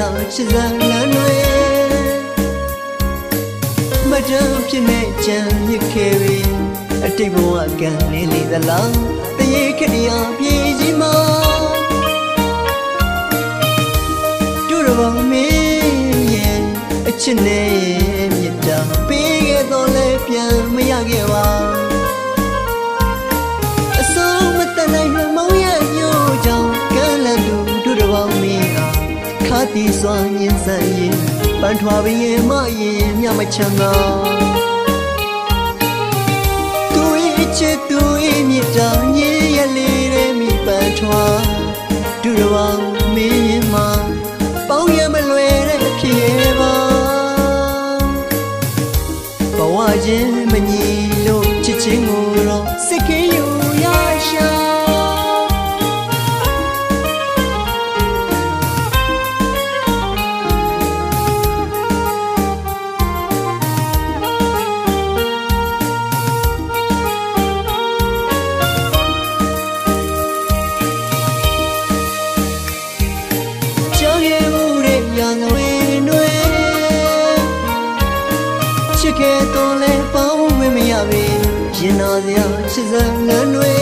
ချစ်စံလမ်းတွေမတမ်းဖြစ်နေကြံရခဲ့ပြီအတိတ်ဘဝကံနေလေသလားတရေခက်တရားပြေးကြီးမှာတို့တော်မင်းရဲ့အချစ်နဲ့မြတ်တာပေးခဲ့တော့လဲပြန်မရခဲ့ပါအဆုံးမတန်နိုင်မောင်ရဲ့မျိုးကြောင့်ကံလန်သူတို့တော်မင်းအားခါတီစွာညင်ဆိုင်ရင်ပန်းထွားပင်မရင်မြမချမ်းသာသူရဲ့ချစ်သူရဲ့မြတ်တာညင်ရလေးတဲ့မိပန်းထွားတို့တော်မင်းမှာပေါင်းရမလွယ်တဲ့ဖြစ်ရဲ့ပါဘဝချင်းမညီလို့ချစ်ချင်းကိုတော့စိတ်ကင်းယူရရှာချစ်ခဲ့တော့လဲပေါင်းဝင်မရပြီရင်တော်စရာချစ်စံလမ်းတွေ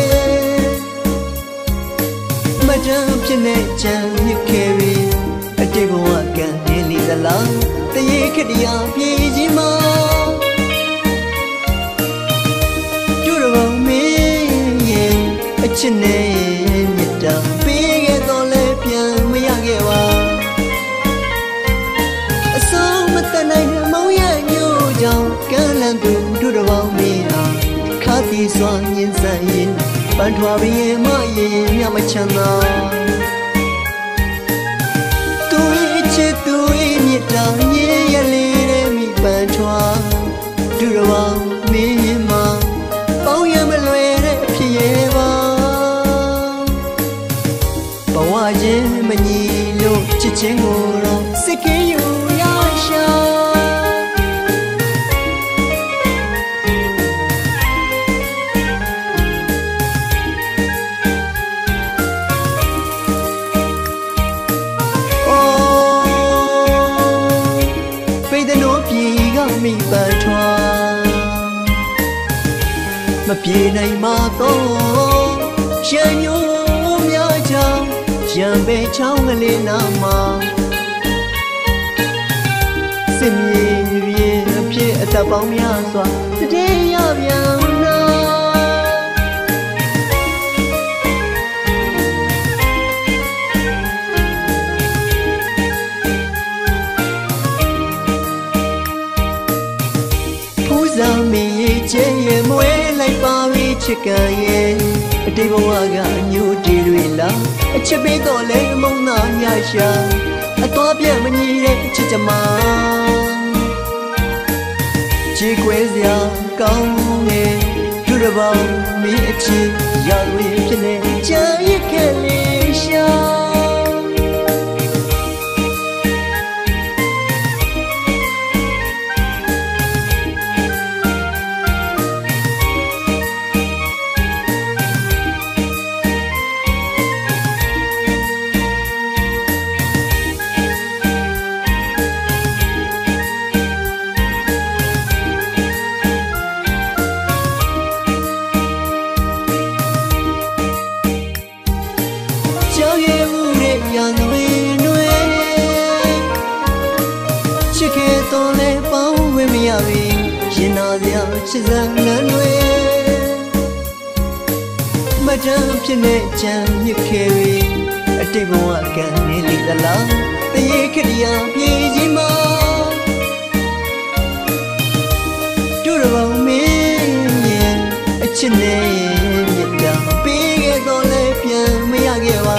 မတမ်းဖြစ်နေကြံရခဲ့ပြီအတိတ်ဘဝကံနေလေသလားတရေခက်တရားပြေးကြီးမှာတို့တော်မင်းရဲ့အချစ်နဲ့မြတ်တာပေးခဲ့တော့လဲပြန်မရခဲ့ပါအဆုံးမတန်နိုင်မောင်ရဲ့ကြောင့်ကံလန်သူတို့တော်မင်းအားခါတီစွာညင်ဆိုင်ရင်ပန်းထွားပင်မရင်မြမချမ်းသာသူရဲ့ချစ်သူရဲ့မြတ်တာညင်ရလေးတဲ့မိပန်းထွားတို့တော်မင်းမှာပေါင်းရမလွယ်တဲ့ဖြစ်ရဲ့ပါဘဝချင်းမညီလို့ချစ်ချင်းကိုတော့စိတ်ကင်းယူရရှာမိပန်းထွားမပြေနိုင်မှတော့ရံညိုးများချောင်းရံပဲချောင်းကလေးနာမှာစင်မြေပြေအဖြစ်အသက်ပေါင်းများစွာတည်ရပြန်နာမင်းရဲ့ကျဲရဲ့မွေးလိုက်ပါပြီချစ်ကံရဲ့အတိတ်ဘဝကအညိုတီတွေလားအချစ်ပေးတော့လဲမုံနာညာရှာအတော်ပြတ်မညီတဲ့ချစ်ကြမှာချစ်ခွဲစရာကောင်းငယ်သူတစ်ပေါင်းမင်းအချစ်ရရွေဖြစ်နေချမ်းရခဲ့လေးရှာချစ်ခဲ့တော့လဲပေါင်းဝင်မရပြီရင်တော်စရာချစ်စံလမ်းတွေမတမ်းဖြစ်နေကြံရခဲ့ပြီအတိတ်ဘဝကံနေလေသလားတရေခက်တရားပြေးကြီးမှာတို့တော်မင်းရဲ့အချစ်နဲ့မြတ်တာပေးခဲ့တော့လဲပြန်မရခဲ့ပါ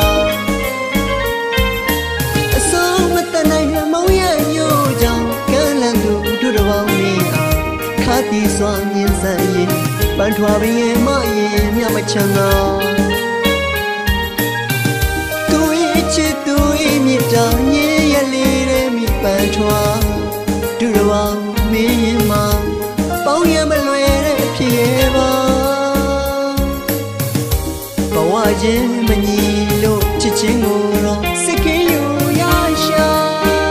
အဆုံးမတန်နိုင်မောင်ရဲ့မျိုးကြောင့်ကံလန်သူတို့တော်မင်းအားခါတီစွာညင်ဆိုင်ရင်ပန်းထွားပင်မရင်မြမချမ်းသာသူရဲ့ချစ်သူရဲ့မြတ်တာညင်ရလေးတဲ့မိပန်းထွားတို့တော်မင်းမှာပေါင်းရမလွယ်တဲ့ဖြစ်ရဲ့ပါဘဝချင်းမညီလို့ချစ်ချင်းကိုတော့စိတ်ကင်းယူရရှာ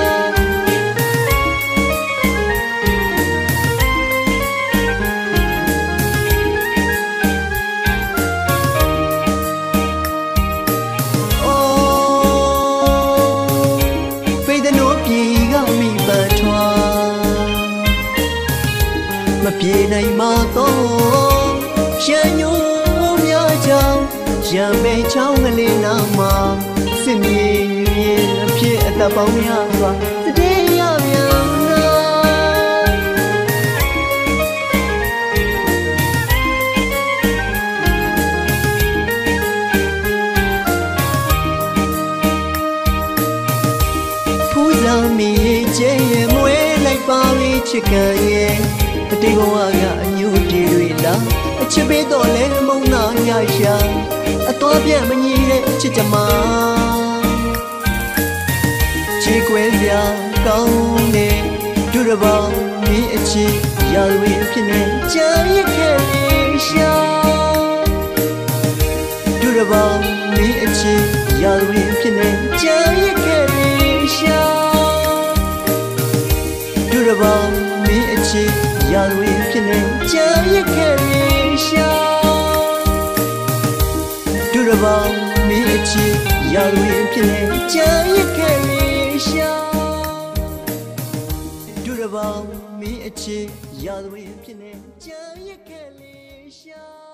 ပဲချောင်းကလေးနာမှာစစ်မြေရင်အဖြစ်အသက်ပေါင်းများစွာတည်ရပြန်ဖူးစာမီကျဲရဲ့မွေးလိုက်ပါပြီချစ်ကန်ရဲ့အတိတ်ဘဝကအညူတီတွေလားအချစ်ပေးတော့လဲမုန်းနာရရှာအတော်ပြတ်မညီတဲ့ချစ်ကြမှာချီကွဲစရာကောင်းတဲ့ဒုရဘောင်ဒီအချစ်ရာသွေးဖြစ်နေကြရခဲ့ရှာဒုရဘောင်ဒီအချစ်ရာသွေးဖြစ်နေကြရခဲ့ရှာဒုရဘောင်ဒီအချစ်ရာသွေးဖြစ်နေကြရခဲ့ရှာဒုရဘောင်ဒီအချစ်ရာသွေးဖြစ်နေကြရခဲ့ရှာဒုရဘောင်ဒီအချစ်ရာသွေးဖြစ်နေကြရခဲ့ရှာ